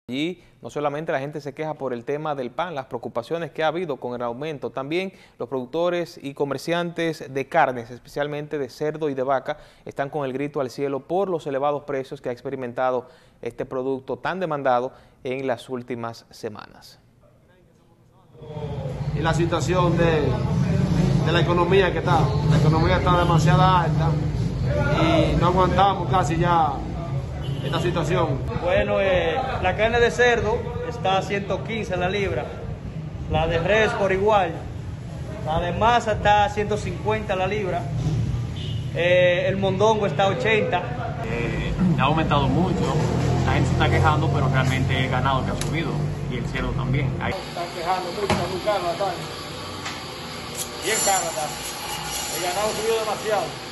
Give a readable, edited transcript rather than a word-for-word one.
Allí no solamente la gente se queja por el tema del pan, las preocupaciones que ha habido con el aumento, también los productores y comerciantes de carnes, especialmente de cerdo y de vaca, están con el grito al cielo por los elevados precios que ha experimentado este producto tan demandado en las últimas semanas. Y la situación de la economía la economía está demasiado alta y no aguantamos casi ya esta situación. Bueno, la carne de cerdo está a 115 la libra, la de res por igual, la de masa está a 150 la libra, el mondongo está a 80. Ha aumentado mucho, la gente se está quejando, pero realmente el ganado que ha subido y el cerdo también. Están quejando mucho, está muy caro la carne, bien cara está, el ganado subió demasiado.